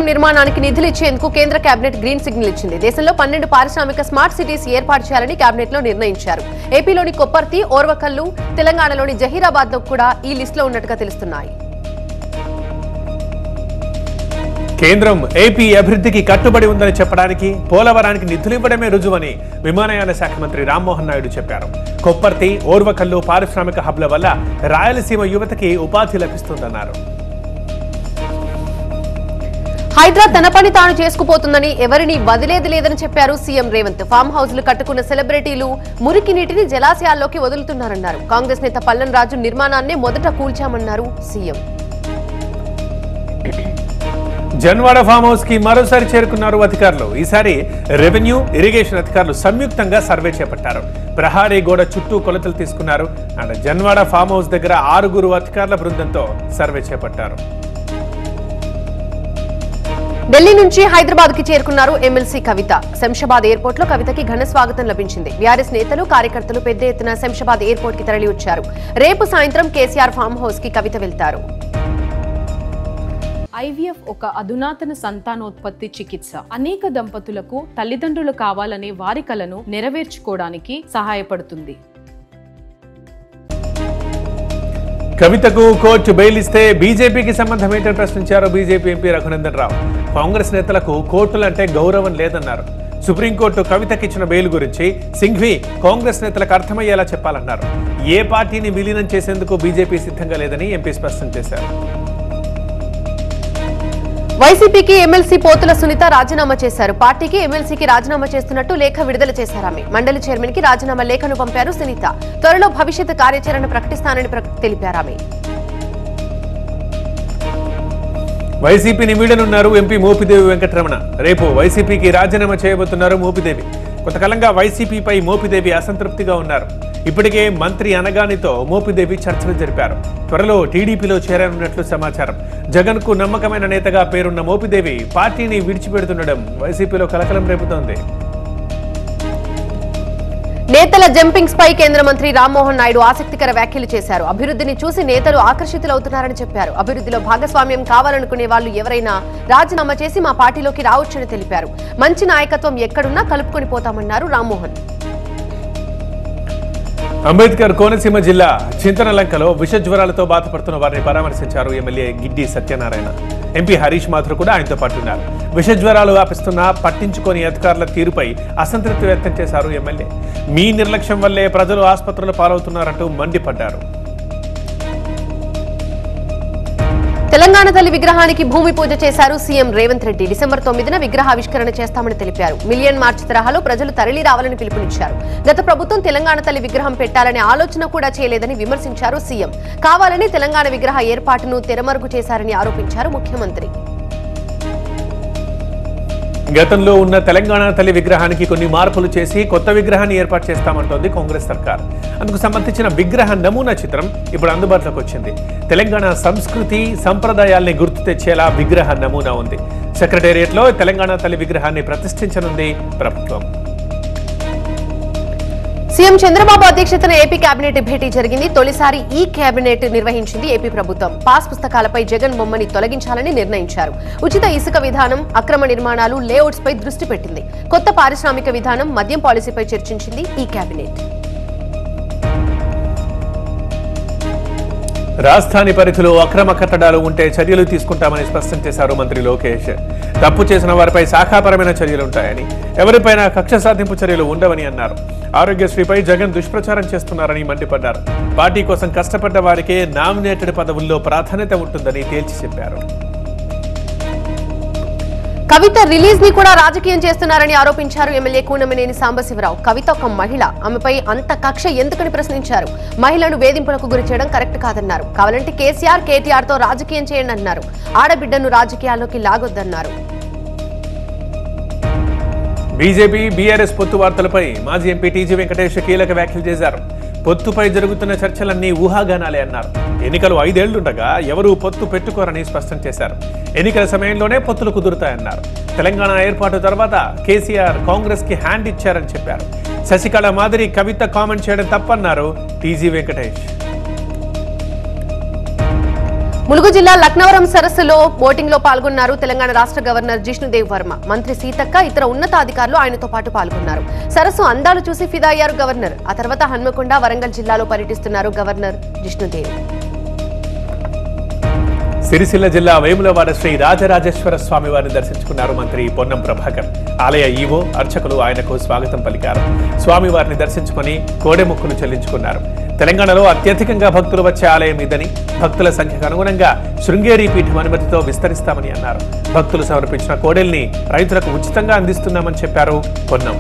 నిర్మాణానికి నిధులు ఇచ్చేందుకు కేంద్ర కేబినెట్ గ్రీన్ సిగ్నల్ ఇచ్చింది. దేశంలో 12 పారిశ్రామిక స్మార్ట్ సిటీస్ ఏర్పాటు చేయాలని కేబినెట్ లో నిర్ణయించారు. ఏపీలోని కొప్పర్తి, ఓర్వకల్లు, తెలంగాణలోని జహీరాబాద్ లో కూడా ఈ లిస్టులో ఉన్నట్టుగా తెలుస్తున్నాయి. కేంద్రం ఏపీ అభివృద్ధికి కట్టుబడి ఉందని చెప్పడానికి పోలవరానికి నిధులు ఇవ్వడమే రుజువని విమానయాన శాఖ మంత్రి రామ్మోహన్ నాయుడు చెప్పారు. కొప్పర్తి, ఓర్వకల్లు పారిశ్రామిక హబ్ల వల్ల రాయలసీమ యువతకి ఉపాధి లభిస్తుందన్నారు. హైడ్రా తన పని తాను చేసుకుపోతుందని ఎవరిని వదిలేది లేదని చెప్పారు సీఎం రేవంత్. ఫామ్ హౌస్లు కట్టుకున్న సెలబ్రిటీలు మురికి నీటిని జలాశయాల్లోకి వదులుతున్నారన్నారు. కాంగ్రెస్ నేత పల్లన్ రాజు నిర్మాణాన్నే మొదట కూల్చామన్నారు సీఎం. జన్వాడ ఫామ్ హౌస్ కి మరోసారి చేరుకున్నారు అధికారులు. ఈసారి రెవెన్యూ, ఇరిగేషన్ అధికారులు సంయుక్తంగా సర్వే చేపట్టారు. ప్రహారీ గోడ చుట్టూ కొలతలు తీసుకున్నారు. అండ్ జన్వాడ ఫామ్ హౌస్ దగ్గర 6 అధికారుల బృందంతో సర్వే చేపట్టారు. ఢిల్లీ నుంచి హైదరాబాద్ కి చేరుకున్నారు ఎమ్మెల్సీ కవిత. శంషాబాద్ ఎయిర్పోర్ట్ లో కవితకి ఘన స్వాగతం లభించింది. బీఆర్ఎస్ నేతలు, కార్యకర్తలు పెద్ద ఎత్తున శంషాబాద్ ఎయిర్పోర్ట్ కి తరలి వచ్చారు. రేపు సాయంత్రం కేసీఆర్ ఫామ్ హౌస్ కి కవిత వెళ్తారు. ఐవీఎఫ్ ఒక అధునాతన సంతానోత్పత్తి చికిత్స. అనేక దంపతులకు తల్లిదండ్రులు కావాలనే వారి కలను నెరవేర్చుకోవడానికి సహాయపడుతుంది. కవితకు కోర్టు బెయిల్ ఇస్తే బీజేపీకి సంబంధం ఏంటని ప్రశ్నించారు BJP MP Raghunandan Rao. Congress నేతలకు కోర్టులంటే గౌరవం లేదన్నారు. సుప్రీంకోర్టు కవితకిచ్చిన బెయిల్ గురించి సింఘ్వి కాంగ్రెస్ నేతలకు అర్థమయ్యేలా చెప్పాలన్నారు. ఏ పార్టీని విలీనం చేసేందుకు బీజేపీ సిద్ధంగా లేదని ఎంపీ స్పష్టం చేశారు. వైసీపీకి ఎమ్మెల్సీ పోతుల సునీత రాజీనామా చేశారు. పార్టీకి ఎమ్మెల్సీకి రాజీనామా చేస్తున్నట్టు లేఖ విడుదల చేశారామె. మండలి చైర్మన్ కి రాజీనామా లేఖను పంపారు సునీత. త్వరలో భవిష్యత్ కార్యాచరణ ప్రకటిస్తానని తెలిపారామె. వైసీపీని వీడనున్నారు ఎంపీ మోపిదేవి వెంకటరమణ. రేపు వైసీపీకి రాజీనామా చేయబోతున్నారు మోపిదేవి. కొంతకాలంగా వైసీపీపై మోపిదేవి అసంతృప్తిగా ఉన్నారు. ఇప్పటికే మంత్రి అనగానితో మోపిదేవి చర్చలు జరిపారు. త్వరలో టీడీపీలో చేరనున్నట్లు సమాచారం. జగన్ కు నమ్మకమైన నేతగా పేరున్న మోపిదేవి పార్టీని విడిచిపెడుతుండడం వైసీపీలో కలకలం రేపుతోంది. నేతల జంపింగ్స్ పై కేంద్ర మంత్రి రామ్మోహన్ నాయుడు ఆసక్తికర వ్యాఖ్యలు చేశారు. అభివృద్ధిని చూసి నేతలు ఆకర్షితులవుతున్నారని చెప్పారు. అభివృద్ధిలో భాగస్వామ్యం కావాలనుకునే వాళ్ళు ఎవరైనా రాజీనామా చేసి మా పార్టీలోకి రావచ్చని తెలిపారు. మంచి నాయకత్వం ఎక్కడున్నా కలుపుకొని పోతామన్నారు రామ్మోహన్. అంబేద్కర్ కోనసీమ జిల్లా చింతనలంకలో విష జ్వరాలతో బాధపడుతున్న వారిని పరామర్శించారు ఎమ్మెల్యే గిడ్డి సత్యనారాయణ. ఎంపీ హరీష్ మాథుర్ కూడా ఆయనతో పాటు ఉన్నారు. విష జ్వరాలు వ్యాపిస్తున్నా పట్టించుకొని అధికారుల తీరుపై అసంతృప్తి వ్యక్తం చేశారు ఎమ్మెల్యే. మీ నిర్లక్ష్యం వల్లే ప్రజలు ఆసుపత్రుల పాలవుతున్నారంటూ మండిపడ్డారు. తెలంగాణ తల్లి విగ్రహానికి భూమి పూజ చేశారు సీఎం రేవంత్ రెడ్డి. డిసెంబర్ 9న విగ్రహావిష్కరణ చేస్తామని తెలిపారు. మిలియన్ మార్చ్ తరహాలో ప్రజలు తరలి రావాలని పిలుపునిచ్చారు. గత ప్రభుత్వం తెలంగాణ తల్లి విగ్రహం పెట్టాలనే ఆలోచన కూడా చేయలేదని విమర్శించారు సీఎం. కావాలని తెలంగాణ విగ్రహ ఏర్పాటును తెరమరుగు చేశారని ఆరోపించారు ముఖ్యమంత్రి. గతంలో ఉన్న తెలంగాణ తల్లి విగ్రహానికి కొన్ని మార్పులు చేసి కొత్త విగ్రహాన్ని ఏర్పాటు చేస్తామంటోంది కాంగ్రెస్ సర్కార్. అందుకు సంబంధించిన విగ్రహ నమూనా చిత్రం ఇప్పుడు అందుబాటులోకి వచ్చింది. తెలంగాణ సంస్కృతి, సంప్రదాయాల్ని గుర్తు తెచ్చేలా విగ్రహ నమూనా ఉంది. సెక్రటేరియట్లో తెలంగాణ తల్లి విగ్రహాన్ని ప్రతిష్ఠించనుంది ప్రభుత్వం. సీఎం చంద్రబాబు అధ్యక్షతన ఏపీ కేబినెట్ భేటీ జరిగింది. తొలిసారి ఈ కేబినెట్ నిర్వహించింది ఏపీ ప్రభుత్వం. పాస్ పుస్తకాలపై జగన్ బొమ్మని తొలగించాలని నిర్ణయించారు. ఉచిత ఇసుక విధానం, అక్రమ నిర్మాణాలు, లేఅవుట్స్ పై దృష్టి పెట్టింది. కొత్త పారిశ్రామిక విధానం, మద్యం పాలసీపై చర్చించింది ఈ కేబినెట్. రాజధాని పరిధిలో అక్రమ కట్టడాలు ఉంటే చర్యలు తీసుకుంటామని స్పష్టం చేశారు మంత్రి లోకేష్. తప్పు చేసిన వారిపై శాఖాపరమైన చర్యలుంటాయని, ఎవరిపైనా కక్ష సాధింపు చర్యలు ఉండవని అన్నారు. ఆరోగ్యశ్రీపై జగన్ దుష్ప్రచారం చేస్తున్నారని మండిపడ్డారు. పార్టీ కోసం కష్టపడ్డ వారికే నామినేటెడ్ పదవుల్లో ప్రాధాన్యత ఉంటుందని తేల్చి చెప్పారు. కవిత రిలీజ్ ని కూడా రాజకీయం చేస్తున్నారని ఆరోపించారు ఎమ్మెల్యే కూనమనేని సాంబశివరావు. కవిత ఒక మహిళ, ఆమెపై అంత కక్ష ఎందుకని ప్రశ్నించారు. మహిళను వేధింపులకు గురి చేయడం కరెక్ట్ కాదన్నారు. కావాలంటే కేసీఆర్, కేటీఆర్ తో రాజకీయం చేయండి అన్నారు. ఆడబిడ్డను రాజకీయాల్లోకి లాగొద్దన్నారు. బీజేపీ, బీఆర్ఎస్ పొత్తు వార్తలపై మాజీ ఎంపీ టీజీ వెంకటేష్ కీలక వ్యాఖ్యలు చేశారు. పొత్తుపై జరుగుతున్న చర్చలన్నీ ఊహాగానాలే అన్నారు. ఎన్నికలు 5 ఏళ్లుండగా ఎవరూ పొత్తు పెట్టుకోరని స్పష్టం చేశారు. ఎన్నికల సమయంలోనే పొత్తులు కుదురుతాయన్నారు. తెలంగాణ ఏర్పాటు తర్వాత కేసీఆర్ కాంగ్రెస్ కి హ్యాండ్ ఇచ్చారని చెప్పారు. శశికళ మాదిరి కవిత కామెంట్ చేయడం తప్పన్నారు టీజీ వెంకటేష్. ములుగు జిల్లా లక్నవరం సరస్సులో బోటింగ్ లో పాల్గొన్నారు తెలంగాణ రాష్ట్ర గవర్నర్ జిష్ణుదేవ్ వర్మ. మంత్రి సీతక్క ఇతర ఉన్నతాధికారులు ఆయనతో పాటు పాల్గొన్నారు. సరస్సు అందాలు చూసి ఫిదా అయ్యారు గవర్నర్. ఆ తర్వాత హన్మకొండ, వరంగల్ జిల్లాలో పర్యటిస్తున్నారు గవర్నర్ జిష్ణుదేవ్. సిరిసిల్ల జిల్లా వేములవాడ శ్రీ రాజరాజేశ్వర స్వామి వారిని దర్శించుకున్నారు మంత్రి పొన్నం ప్రభాకర్. ఆలయ ఈవో, అర్చకులు ఆయనకు స్వాగతం పలికారు. స్వామి వారిని దర్శించుకుని కోడెముక్కులు చెల్లించుకున్నారు. తెలంగాణలో అత్యధికంగా భక్తులు వచ్చే ఆలయం ఇదని, భక్తుల సంఖ్యకు అనుగుణంగా శృంగేరి పీఠం అనుమతితో విస్తరిస్తామని అన్నారు. భక్తులు సమర్పించిన కోడెల్ని రైతులకు ఉచితంగా అందిస్తున్నామని చెప్పారు పొన్నం.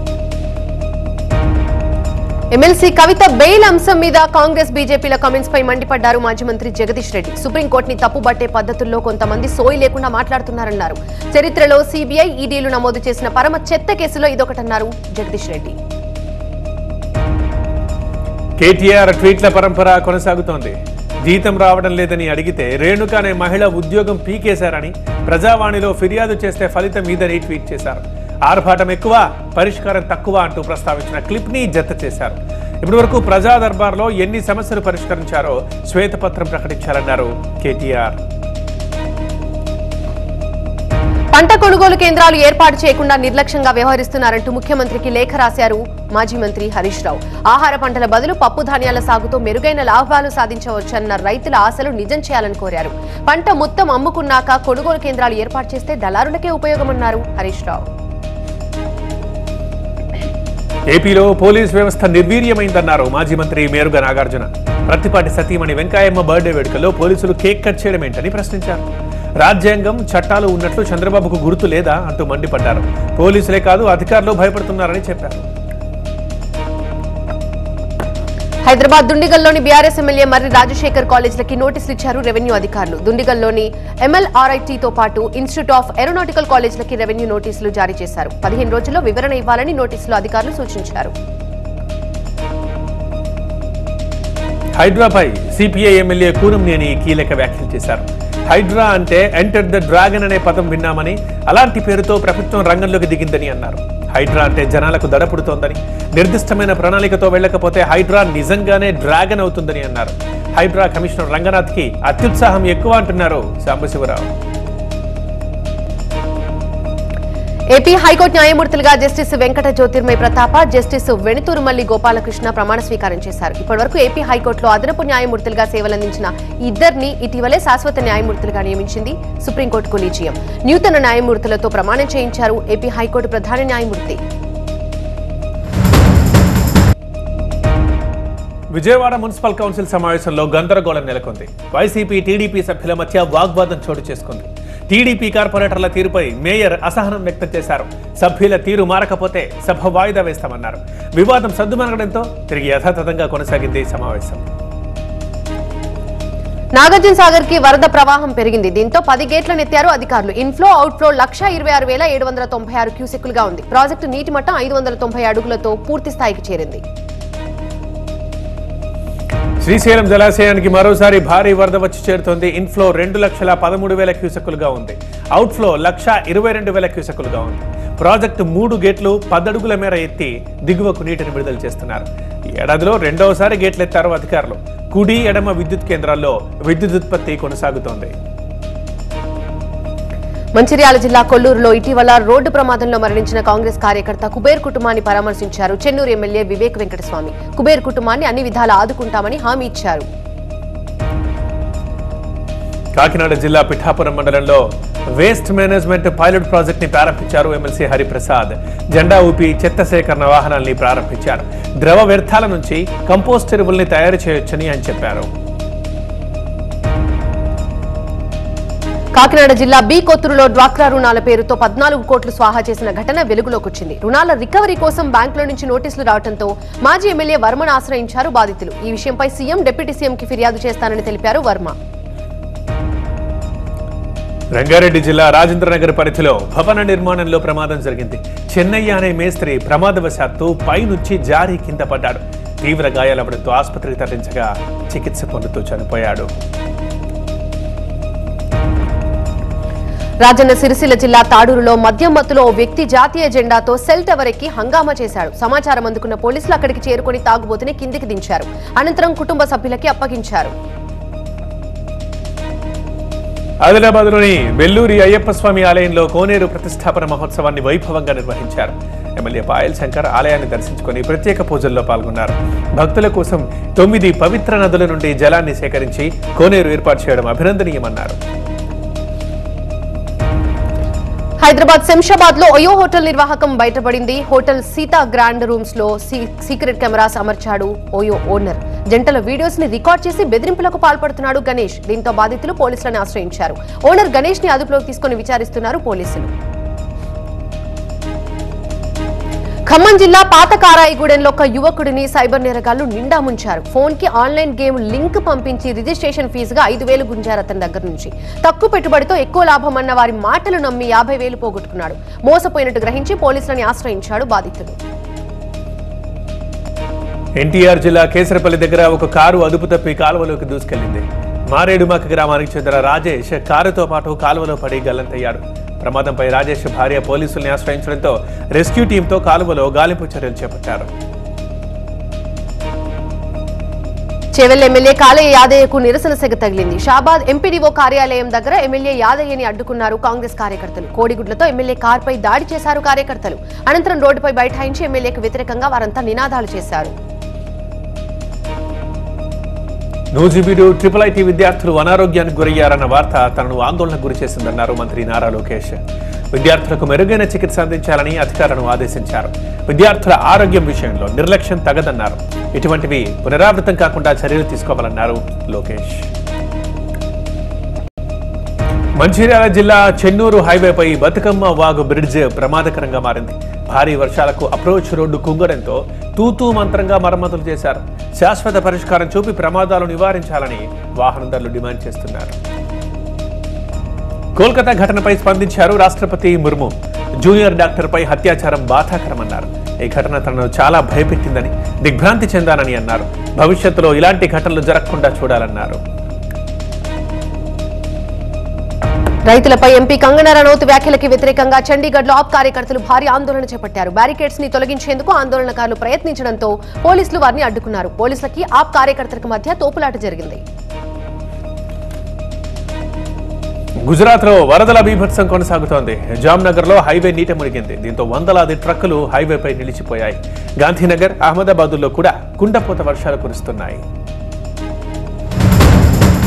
ఎమ్మెల్సీ కవిత బెయిల్ అంశం మీద కాంగ్రెస్, బీజేపీల కామెంట్స్ పై మండిపడ్డారు మాజీ మంత్రి జగదీష్ రెడ్డి. సుప్రీంకోర్టుని తప్పుబట్టే పద్ధతుల్లో కొంతమంది సోయి లేకుండా మాట్లాడుతున్నారన్నారు. చరిత్రలో సీబీఐ, ఈడీలు నమోదు చేసిన పరమ చెత్త కేసులో ఇదొకటన్నారు జగదీష్ రెడ్డి. కేటీఆర్ ట్వీట్ల పరంపర కొనసాగుతోంది. జీతం రావడం లేదని అడిగితే రేణుక అనే మహిళ ఉద్యోగం పీకేశారని, ప్రజావాణిలో ఫిర్యాదు చేస్తే ఫలితం ఇదని ట్వీట్ చేశారు. ఆర్భాటం ఎక్కువ, పరిష్కారం తక్కువ అంటూ ప్రస్తావించిన క్లిప్ ని జత చేశారు. ఇప్పటి వరకు ప్రజా దర్బార్లో ఎన్ని సమస్యలు పరిష్కరించారో శ్వేతపత్రం ప్రకటించారన్నారు కేటీఆర్. పంట కొనుగోలు కేంద్రాలు ఏర్పాటు చేయకుండా నిర్లక్ష్యంగా వ్యవహరిస్తున్నారంటూ ముఖ్యమంత్రికి లేఖ రాశారు మాజీ మంత్రి హరీష్ రావు. ఆహార పంటల బదులు పప్పు ధాన్యాల సాగుతో మెరుగైన లాభాలు సాధించవచ్చన్న రైతుల ఆశలు నిజం చేయాలని కోరారు. పంట మొత్తం అమ్ముకున్నాక కొనుగోలు కేంద్రాలు ఏర్పాటు చేస్తే దళారులకే ఉపయోగమన్నారు హరీష్ రావు. ఏపీలో పోలీస్ వ్యవస్థ నిర్వీర్యమైందన్నారు మాజీ మంత్రి మేరుగ నాగార్జున. ప్రత్తిపాటి సతీమణి వెంకయ్యమ్మ బర్త్డే వేడుకల్లో పోలీసులు కేక్ కట్ చేయడం ఏంటని ప్రశ్నించారు. రాజ్యాంగం, చట్టాలు ఉన్నట్లు చంద్రబాబుకు గుర్తు లేదా అంటూ మండిపడ్డారు. పోలీసులే కాదు, అధికారులు భయపడుతున్నారని చెప్పారు. హైదరాబాద్ దుండిగల్లోని బీఆర్ఎస్ ఎమ్మెల్యే మర్రి రాజశేఖర్ కాలేజీలకి నోటీసులు ఇచ్చారు రెవెన్యూ అధికారులు. దుండిగల్లోని ఎంఎల్ఆర్ఐటీతో పాటు ఇన్స్టిట్యూట్ ఆఫ్ ఏరోనాటికల్ కాలేజీలకి రెవెన్యూ నోటీసులు జారీ చేశారు. 15 రోజుల్లో వివరణ ఇవ్వాలని నోటీసులు అధికారులు సూచించారు. హైడ్రాపై సిపిఐ ఎమ్మెల్యే కూనంనేని కీలక వ్యాఖ్యలు చేశారు. హైడ్రా అంటే ఎంటర్ ద డ్రాగన్ అనే పదం విన్నామని, అలాంటి పేరుతో ప్రభుత్వం రంగంలోకి దిగిందని అన్నారు. హైడ్రా అంటే జనాలకు దడపుడుతోందని, నిర్దిష్టమైన ప్రణాళికతో వెళ్లకపోతే హైడ్రా నిజంగానే డ్రాగన్ అవుతుందని అన్నారు. హైడ్రా కమిషనర్ రంగనాథ్ కి అత్యుత్సాహం ఎక్కువ అంటున్నారు సాంబశివరావు. ఏపీ హైకోర్టు న్యాయమూర్తులుగా జస్టిస్ వెంకట జ్యోతిర్మయ ప్రతాప, జస్టిస్ వెణుతూరుమల్లి గోపాలకృష్ణ ప్రమాణ స్వీకారం చేశారు. ఇప్పటివరకు ఏపీ హైకోర్టులో అదనపు న్యాయమూర్తులుగా సేవలందించిన ఇద్దరిని ఇటీవలే శాశ్వత న్యాయమూర్తులుగా నియమించింది సుప్రీంకోర్టు కొలీజియం. నూతన న్యాయమూర్తులతో ప్రమాణం చేయించారు ఏపీ హైకోర్టు ప్రధాన న్యాయమూర్తి. విజయవాడ మున్సిపల్ కౌన్సిల్ సమావేశంలో గందరగోళం నెలకొంది. వైసీపీ, టీడీపీ సభ్యుల మధ్య వాగ్వాదం చోటు చేసుకుంది. టీడీపీ కార్పొరేటర్ల తీరుపై మేయర్ అసహనం వ్యక్తం చేశారు. సభ్యుల తీరు మారకపోతే సభ వాయిదా వేస్తామన్నారు. వివాదం సద్దుమణగడంతో తిరిగి యథాతథంగా కొనసాగింది సమావేశం. నాగార్జున సాగర్ కి వరద ప్రవాహం పెరిగింది. దీంతో 10 గేట్లనెత్తారు అధికారులు. ఇన్ఫ్లో, అవుట్ఫ్లో 126,796 క్యూసెక్కులుగా ఉంది. ప్రాజెక్టు నీటి మట్టం 590 అడుగులతో పూర్తి స్థాయికి చేరింది. శ్రీశైలం జలాశయానికి మరోసారి భారీ వరద వచ్చి చేరుతోంది. ఇన్ఫ్లో 2,13,000 క్యూసెక్కులుగా ఉంది. అవుట్ఫ్లో 1,22,000 క్యూసెక్కులుగా ఉంది. ప్రాజెక్టు 3 గేట్లు 10 అడుగుల మేర ఎత్తి దిగువకు నీటిని విడుదల చేస్తున్నారు. ఈ ఏడాదిలో రెండవసారి గేట్లెత్తారు అధికారులు. కుడి, ఎడమ విద్యుత్ కేంద్రాల్లో విద్యుత్ ఉత్పత్తి కొనసాగుతోంది. మంచిర్యాల జిల్లా కొల్లూరులో ఇటీవల రోడ్డు ప్రమాదంలో మరణించిన కాంగ్రెస్ కార్యకర్త కుబేర్ కుటుంబాన్ని పరామర్శించారు చెన్నూరు ఎమ్మెల్యే వివేక్ వెంకటస్వామి. కుబేర్ కుటుంబాన్ని అన్ని విధాలా ఆదుకుంటామని హామీ ఇచ్చారు. కాకినాడ జిల్లా పిఠాపురం మండలంలో వేస్ట్ మేనేజ్మెంట్ పైలట్ ప్రాజెక్ట్ ని ప్రారంభించారు ఎమ్మెల్సీ హరిప్రసాద్. జెండా ఊపి చెత్త సేకరణ వాహనాల్ని ప్రారంభించారు. ద్రవ వ్యర్థాల నుంచి కంపోస్ట్ ఎరువుల్ని తయారు చేయొచ్చని ఆయన చెప్పారు. కాకినాడ జిల్లా బి కొత్తూరులో డ్వాక్రా రుణాల పేరుతో 14 కోట్లు స్వాహా చేసిన ఘటన వెలుగులోకొచ్చింది. రుణాల రికవరీ కోసం బ్యాంకుల నుంచి నోటీసులు రావడంతో మాజీ ఎమ్మెల్యే వర్మను ఆశ్రయించారు బాధితులు. ఈ విషయంపై సీఎం, డిప్యూటీ సీఎంకి ఫిర్యాదు చేస్తానని తెలిపారు వర్మ. రంగారెడ్డి జిల్లా రాజేంద్రనగర్ పరిధిలో భవన నిర్మాణంలో ప్రమాదం జరిగింది. చెన్నయ్య అనే మేస్త్రి ప్రమాదవశాత్తు పైనుంచి జారి కింద పడ్డాడు. తీవ్ర గాయాలవడంతో ఆసుపత్రికి తరలించగా చికిత్స పొందుతూ చనిపోయాడు. రాజన్న సిరిసిల్ల జిల్లా తాడూరులో మద్యం మత్తులో ఓ వ్యక్తి జాతీయ జెండాతో సెల్ టవర్ ఎక్కి హంగామా చేశాడు. సమాచారం అందుకున్న పోలీసులు అక్కడికి చేరుకుని తాగుబోతుని కిందికి దించారు. అనంతరం కుటుంబ సభ్యులకి అప్పగించారు. ఆదిలాబాద్లోని బెల్లూరి అయ్యప్ప స్వామి ఆలయంలో కోనేరు ప్రతిష్టాపన మహోత్సవాన్ని వైభవంగా నిర్వహించారు. ఎమ్మెల్యే పాయల్ శంకర్ ఆలయాన్ని దర్శించుకుని ప్రత్యేక పూజల్లో పాల్గొన్నారు. భక్తుల కోసం 9 పవిత్ర నదుల నుండి జలాన్ని సేకరించి కోనేరు ఏర్పాటు చేయడం అభినందనీయమన్నారు. హైదరాబాద్ శంషాబాద్ లో ఓయో హోటల్ నిర్వాహకం బయటపడింది. హోటల్ సీతా గ్రాండ్ రూమ్స్ లో సీక్రెట్ కెమెరాస్ అమర్చాడు ఓయో ఓనర్. జంటల వీడియోస్ ని రికార్డ్ చేసి బెదిరింపులకు పాల్పడుతున్నాడు గణేష్. దీంతో బాధితులు పోలీసులను ఆశ్రయించారు. ఓనర్ గణేష్ ని అదుపులోకి తీసుకుని విచారిస్తున్నారు పోలీసులు. ఖమ్మం జిల్లా పాత కారాయిగూడెంలో ఒక యువకుడిని సైబర్ నేరగాళ్లు నిండా ముంచారు. ఫోన్ కి ఆన్లైన్ గేమ్ లింక్ పంపించి రిజిస్ట్రేషన్ ఫీజుగా 5,000 గుంజారు అతని దగ్గర నుంచి. తక్కువ పెట్టుబడితో ఎక్కువ లాభం అన్న వారి మాటలు నమ్మి 50,000 పోగొట్టుకున్నాడు. మోసపోయినట్టు గ్రహించి పోలీసులను ఆశ్రయించాడు బాధితుడు. ఎన్టీఆర్ జిల్లా కేసరపల్లి దగ్గర ఒక కారు అదుపు తప్పి కాలువలోకి దూసుకెళ్లింది. మారేడుమాక గ్రామానికి చెందిన రాజేష్ కారుతో పాటు కాలువలో పడి గల్లంతయ్యాడు. ప్రమాదంపై రాజేష్ భార్య పోలీసుల్ని ఆశ్రయించడంతో రెస్క్యూ టీంతో కాలువలో గాలింపు చర్యలు చేపట్టారు. చేవెళ్ల ఎమ్మెల్యే కాళయ్య యాదయ్యకు నిరసన సెగ తగిలింది. షాబాద్ ఎంపీడీఓ కార్యాలయం దగ్గర ఎమ్మెల్యే యాదయ్యని అడ్డుకున్నారు కాంగ్రెస్ కార్యకర్తలు. కోడిగుడ్లతో ఎమ్మెల్యే కారుపై దాడి చేశారు కార్యకర్తలు. అనంతరం రోడ్డుపై బైఠాయించి ఎమ్మెల్యేకు వ్యతిరేకంగా వారంతా నినాదాలు చేశారు. నూజిబీడు IIIT విద్యార్థులు అనారోగ్యానికి గురయ్యారన్న వార్త తనను ఆందోళనకు గురిచేసిందన్నారు మంత్రి నారా లోకేష్. విద్యార్థులకు మెరుగైన చికిత్స అందించాలని అధికారులను ఆదేశించారు. విద్యార్థుల ఆరోగ్యం విషయంలో నిర్లక్ష్యం తగదన్నారు. ఇటువంటివి పునరావృతం కాకుండా చర్యలు తీసుకోవాలన్నారు లోకేష్. మంచిర్యాల జిల్లా చెన్నూరు హైవేపై బతుకమ్మ వాగు బ్రిడ్జ్ ప్రమాదకరంగా మారింది. భారీ వర్షాలకు అప్రోచ్ రోడ్డు కుంగడంతో తూతూ మంత్రంగా మరమ్మతులు చేశారు. శాశ్వత పరిష్కారం చూపి ప్రమాదాలు నివారించాలని వాహనదారులు డిమాండ్ చేస్తున్నారు. కోల్కతా ఘటనపై స్పందించారు రాష్ట్రపతి ముర్ము. జూనియర్ డాక్టర్పై అత్యాచారం బాధాకరమన్నారు. ఈ ఘటన తనను చాలా భయపెట్టిందని, దిగ్భ్రాంతి చెందానని అన్నారు. భవిష్యత్తులో ఇలాంటి ఘటనలు జరగకుండా చూడాలన్నారు. రైతులపై ఎంపీ కంగనా రనౌత్ వ్యాఖ్యలకి వ్యతిరేకంగా చండీగఢ్ లో ఆప్ కార్యకర్తలు భారీ ఆందోళన చేపట్టారు. బ్యారికేడ్స్ ని తొలగించేందుకు ఆందోళనకారులు ప్రయత్నించడంతో పోలీసులు వారిని అడ్డుకున్నారు. పోలీసులకి ఆప్ కార్యకర్తలకు మధ్య తోపులాట జరిగింది. గుజరాత్ లో వరదల బీభత్సం కొనసాగుతోంది. జామ్నగర్ లో హైవే నీట మునిగింది. దీంతో వందలాది ట్రక్కులు హైవేపై నిలిచిపోయాయి. గాంధీనగర్, అహ్మదాబాద్ లో కూడా కుండపోత వర్షాలు కురుస్తున్నాయి.